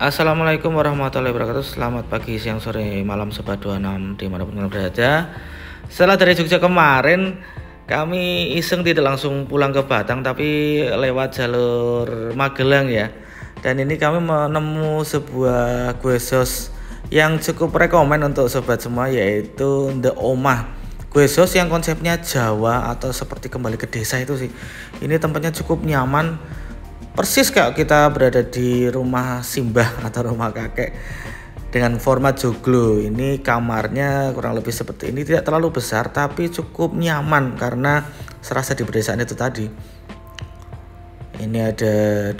Assalamualaikum warahmatullahi wabarakatuh. Selamat pagi, siang, sore, malam Sobat 26 dimanapun kalian berada. Setelah dari Jogja kemarin, kami iseng tidak langsung pulang ke Batang, tapi lewat jalur Magelang ya. Dan ini kami menemu sebuah kue sos yang cukup rekomen untuk sobat semua, yaitu The Omah. Kue sos yang konsepnya Jawa atau seperti kembali ke desa itu sih. Ini tempatnya cukup nyaman, persis kayak kita berada di rumah simbah atau rumah kakek dengan format joglo. Ini kamarnya kurang lebih seperti ini, tidak terlalu besar tapi cukup nyaman karena serasa di pedesaan itu tadi. Ini ada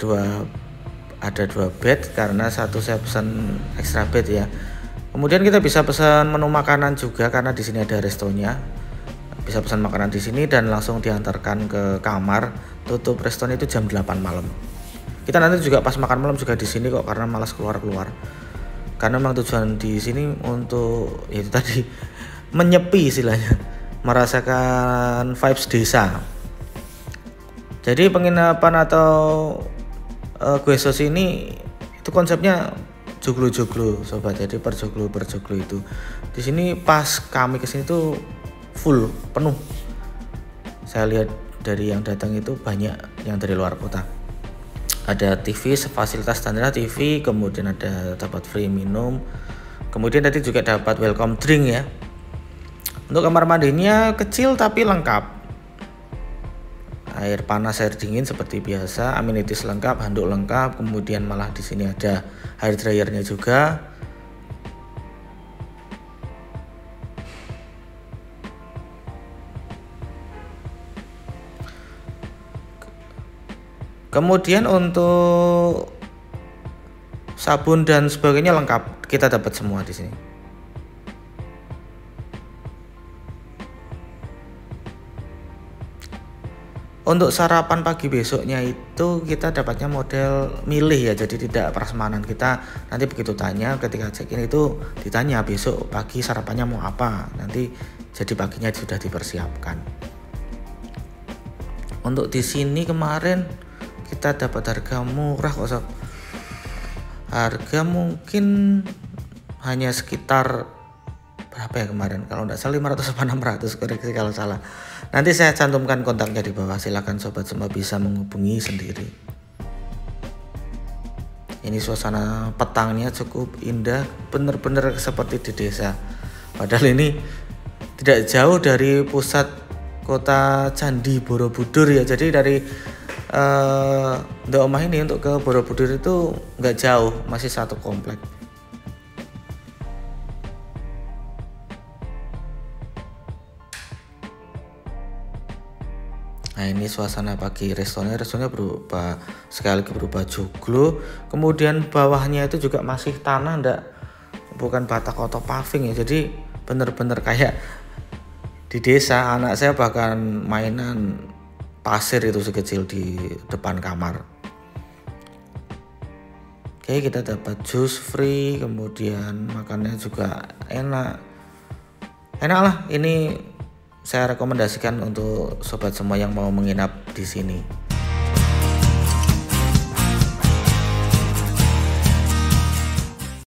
dua bed karena satu saya pesan extra bed ya. Kemudian kita bisa pesan menu makanan juga karena di sini ada restonya. Bisa pesan makanan di sini dan langsung diantarkan ke kamar. Tutup restoran itu jam 8 malam. Kita nanti juga pas makan malam juga di sini kok, karena malas keluar. Karena memang tujuan di sini untuk itu tadi menyepi istilahnya, merasakan vibes desa. Jadi penginapan atau kue sos ini itu konsepnya joglo sobat. Jadi per joglo itu. Di sini pas kami kesini tuh full penuh. Saya lihat dari yang datang itu banyak yang dari luar kota. Ada TV, fasilitas standar TV, kemudian ada dapat free minum, kemudian tadi juga dapat welcome drink ya. Untuk kamar mandinya kecil tapi lengkap, air panas, air dingin seperti biasa, amenities lengkap, handuk lengkap, kemudian malah di sini ada hair dryernya juga. Kemudian untuk sabun dan sebagainya lengkap, kita dapat semua di sini. Untuk sarapan pagi besoknya itu kita dapatnya model milih ya, jadi tidak prasmanan. Kita nanti begitu tanya ketika check-in itu ditanya besok pagi sarapannya mau apa, nanti jadi paginya sudah dipersiapkan. Untuk di sini kemarin kita dapat harga murah kok sob. Harga mungkin hanya sekitar berapa ya kemarin, kalau tidak salah 500 atau 600, koreksi kalau salah. Nanti saya cantumkan kontaknya di bawah, silakan sobat semua bisa menghubungi sendiri. Ini suasana petangnya cukup indah, benar-benar seperti di desa. Padahal ini tidak jauh dari pusat kota Candi Borobudur ya. Jadi dari The Omah ini untuk ke Borobudur itu nggak jauh, masih satu komplek. Nah ini suasana pagi restorannya berubah joglo, kemudian bawahnya itu juga masih tanah, bukan batak atau paving ya. Jadi bener-bener kayak di desa. Anak saya bahkan mainan pasir itu sekecil di depan kamar. Oke, kita dapat jus free, kemudian makannya juga enak lah. Ini saya rekomendasikan untuk sobat semua yang mau menginap di sini.